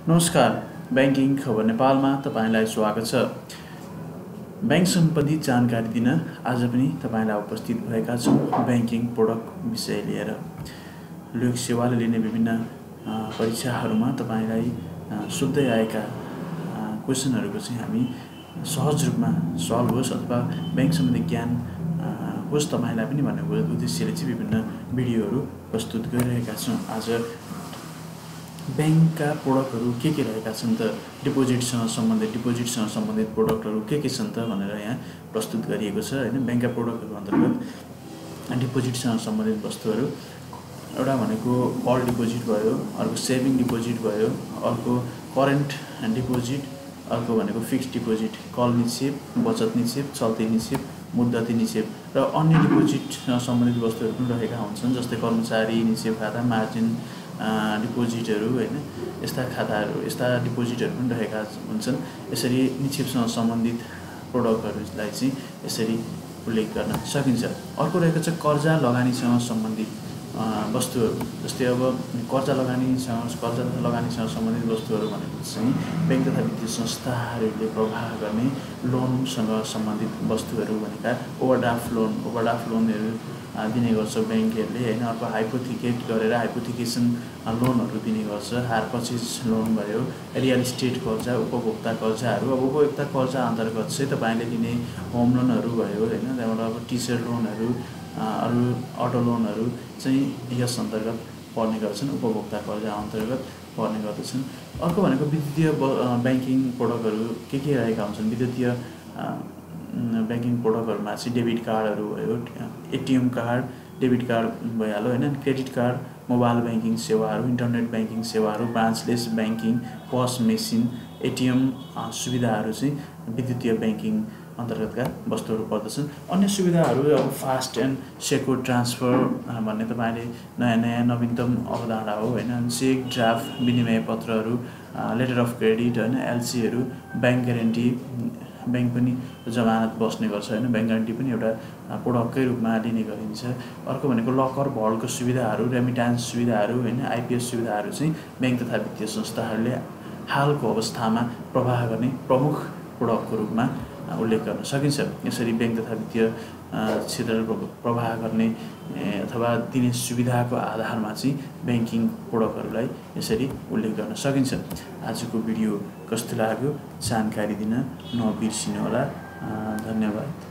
नमस्कार, बैंकिङ खबर नेपालमा तपाईलाई स्वागत छ। बैंक सम्बन्धी जानकारी दिन आज पनि तपाईलाई उपस्थित भएका छौं बैंकिङ प्रोडक्ट विषय लिएर। लोक सेवाले लिने विभिन्न परीक्षाहरूमा तपाईलाई सोध्दै आएका क्वेशनहरूको चाहिँ हामी सहज रूपमा सल्भ होस् अथवा बैंक सम्बन्धी ज्ञान होस् तपाईलाई पनि भन्ने उद्देश्यले चाहिँ विभिन्न भिडियोहरू प्रस्तुत गरिरहेका छौं। आज बैंकका प्रोडक्टहरू के रहेका छन् त, डिपोजिटसँग सम्बन्धित प्रोडक्टहरू के छन् त भनेर यहाँ प्रस्तुत गरिएको छ हैन। बैंकका प्रोडक्टहरू अन्तर्गत डिपोजिटसँग सम्बन्धित वस्तुहरू एउटा भनेको कल डिपोजिट भयो, अर्को सेभिङ डिपोजिट भयो, अर्को करेन्ट डिपोजिट, अर्को भनेको फिक्स्ड डिपोजिट, कल निक्षेप, बचत निक्षेप, चल्ती निक्षेप, मुद्दती निक्षेप र अन्य डिपोजिटसँग सम्बन्धित वस्तुहरू पनि रहेका हुन्छन्। जस्तै कर्मचारी निक्षेप खाता, मार्जिन डिपोजिटहरू हैन, यस्ता खाताहरू, यस्ता डिपोजिटहरू पनि रहेका हुन्छन्। यसरी निक्षेपसँग सम्बन्धित प्रोडक्टहरूलाई चाहिँ यसरी उल्लेख गर्न सकिन्छ। अर्को रहेको छ कर्जा लगानीसँग सम्बन्धित वस्तुहरू। जस्तै अब कर्जा लगानीसँग सम्बन्धित वस्तुहरू भनेको चाहिँ बैंक तथा वित्तीय संस्थाहरूले प्रवाह गर्ने लोनसँग सम्बन्धित वस्तुहरू भनेका ओभरड्राफ्ट लोनहरू दिने गर्छ बैंकहरूले हैन। अर्को हाइपोथिकेट गरेर हाइपोथिकेसन लोनहरू दिने गर्छ। हायर पर्चेज लोन भयो, रियल इस्टेट कर्जा, उपभोक्ता कर्जाहरू। अब उपभोक्ता कर्जा अन्तर्गत चाहिँ तपाईले लिने होम लोनहरू भयो हैन, त्यहाँबाट अब टिचर लोनहरू, अरू अटो लोनहरू चाहिँ यस अन्तर्गत पर्ने गर्छन्, उपभोक्ता कर्जा अन्तर्गत पर्ने गर्दछन्। अर्को भनेको विद्युतीय बैंकिङ प्रोडक्टहरू के रहेका हुन्छन्। विद्युतीय बैंकिङ प्रोडक्टहरूमा चाहिँ डेबिट कार्डहरू भयो, एटीएम कार्ड, डेबिट कार्ड भइहाल्यो हैन, क्रेडिट कार्ड, मोबाइल बैंकिङ सेवाहरू, इन्टरनेट बैंकिङ सेवाहरू, branchless banking, POS machine, ATM सुविधाहरू चाहिँ विद्युतीय बैंकिङ अन्तर्गतका वस्तुहरू पर्दछन्। अन्य सुविधाहरू अब फास्ट एन्ड सेक्योर ट्रान्सफर भन्ने तपाईले नयाँ नवीनतम अवधारणा हो हैन। चेक, ड्राफ्ट, विनिमय पत्रहरू, लेटर अफ क्रेडिट हैन, एलसीहरू, बैंक ग्यारेन्टी, बैंक पनि जमानत बस्ने गर्छ हैन, बैंक ग्यारेन्टी पनि एउटा प्रोडक्टकै रूपमा लिने गरिन्छ। अर्को भनेको लकर भल्टको सुविधाहरू, रेमिट्यान्स सुविधाहरू हैन, आइपीएस सुविधाहरू चाहिँ बैंक तथा वित्तीय संस्थाहरूले हालको अवस्थामा प्रवाह गर्ने प्रमुख प्रोडक्टको रूपमा उल्लेख गर्न सकिन्छ। यसरी बैंक तथा वित्तीय क्षेत्रले प्रवाह गर्ने अथवा दिने सुविधाको आधारमा चाहिँ बैंकिङ प्रोडक्टहरूलाई यसरी उल्लेख गर्न सकिन्छ। आजको भिडियो कस्तो लाग्यो जानकारी दिन नबिर्सिनु होला। धन्यवाद।